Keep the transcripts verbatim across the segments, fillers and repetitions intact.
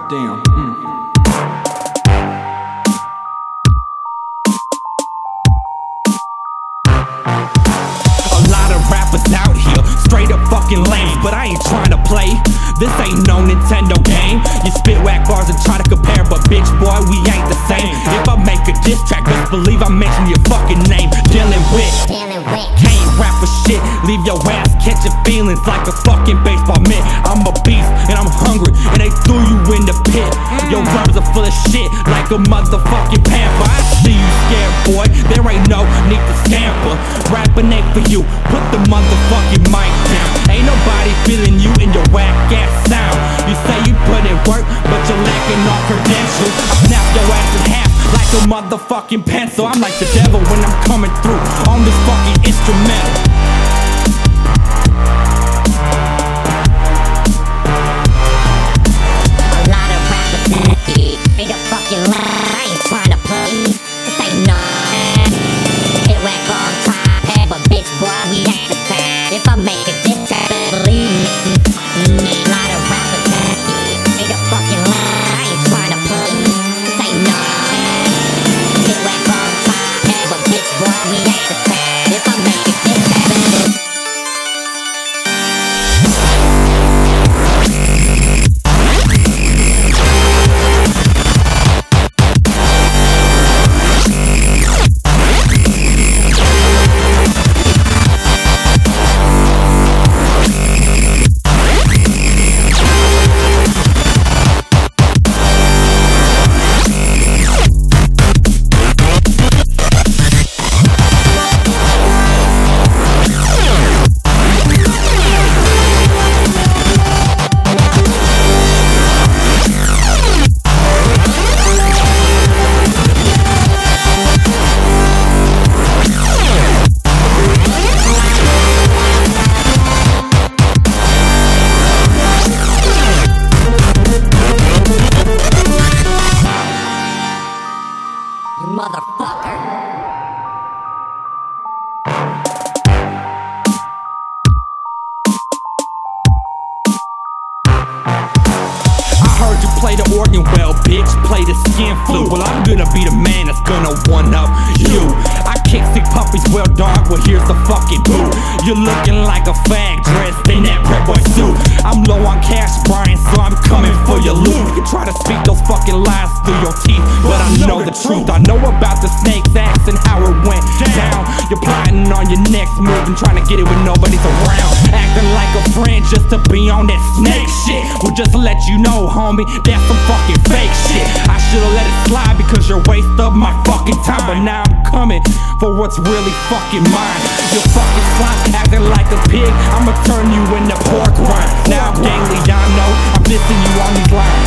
Damn. Mm. A lot of rappers out here, straight up fucking lame, but I ain't trying to play. This ain't no Nintendo game. You spit whack bars and try to compare, but bitch boy, we ain't the same. If I make a diss track, best believe I mention your fucking name. Dealing with, can't rap for shit. Leave your ass catching feelings like a fucking baseball mitt. I'm a beast and I'm hungry, and they threw you in the pit. Your rhymes are full of shit like a motherfucking pamper. I see you scared, boy. There ain't no need to scamper. Rapping ain't for you. Put the motherfucking mic down. Ain't nobody feeling you in your whack ass sound. You say you put in work, but you're lacking all credentials. I snap your ass in half like a motherfucking pencil. I'm like the devil when I'm coming through on this fucking instrumental. If I make a diss track, believe me, a lot of rappers make a fucking lie. I ain't trying to play. This ain't no hit whack on tripod, but bitch boy, we ain't the same. If I make a diss track, motherfucker. I heard you play the organ well, bitch, play the skin flute. Well, I'm gonna be the man that's gonna one-up you. I kick sick puppies well, dog, well, here's the fucking boot. You're looking like a fag dressed in that prep boy suit. I'm low on cash, Brian, so I'm coming for your loot. You can try to speak those fucking lies through your teeth, but I know the truth. I know about the snake's axe and how it went down. You're plotting on your next move and trying to get it when nobody's around. Acting like a friend just to be on that snake shit. Well, just to let you know, homie, that's some fucking fake shit. I should've let it slide because you're a waste of my fucking time, but now I'm coming for what's really fucking mine. You're fucking slime, acting like a pig. I'ma turn you into pork rind. Now I'm gangly, y'all know I'm missing you on these lines.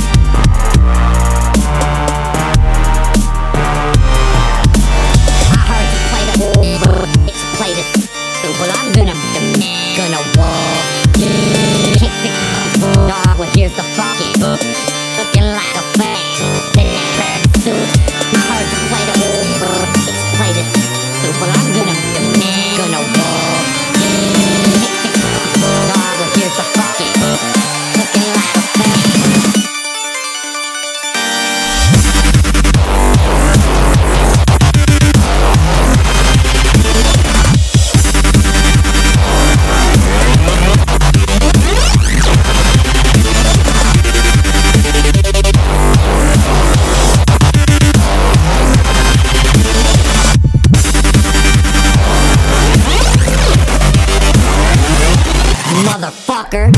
I heard you play the bitch, play the well, I'm gonna be the man, gonna walk. Kick the dog, well, here's the fucking looking like a fag in that red suit. I heard you play the bitch, play the well, I'm gonna be the man, gonna walk. Kick the dog, well, here's the fucking looking like a fag. Motherfucker.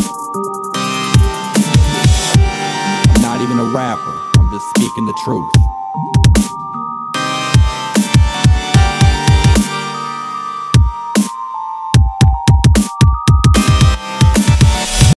Rapper, I'm just speaking the truth.